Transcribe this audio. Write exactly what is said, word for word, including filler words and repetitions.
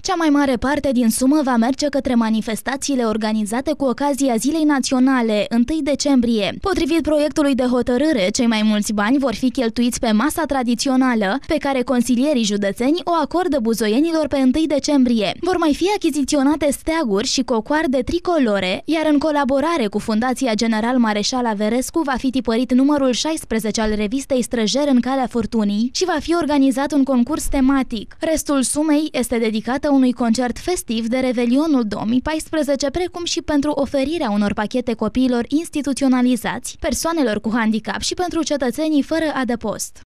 Cea mai mare parte din sumă va merge către manifestațiile organizate cu ocazia Zilei Naționale, întâi decembrie. Potrivit proiectului de hotărâre, cei mai mulți bani vor fi cheltuiți pe masa tradițională, pe care consilierii județeni o acordă buzoienilor pe întâi decembrie. Vor mai fi achiziționate steaguri și cocoarde tricolore, iar în colaborare cu Fundația General Mareșal Averescu va fi tipărit numărul șaisprezece al revistei Străjer în calea furtunii și va fi organizat un concurs tematic. Restul sumei este dedicată unui concert festiv de Revelionul două mii paisprezece, precum și pentru oferirea unor pachete copiilor instituționalizați, persoanelor cu handicap și pentru cetățenii fără adăpost.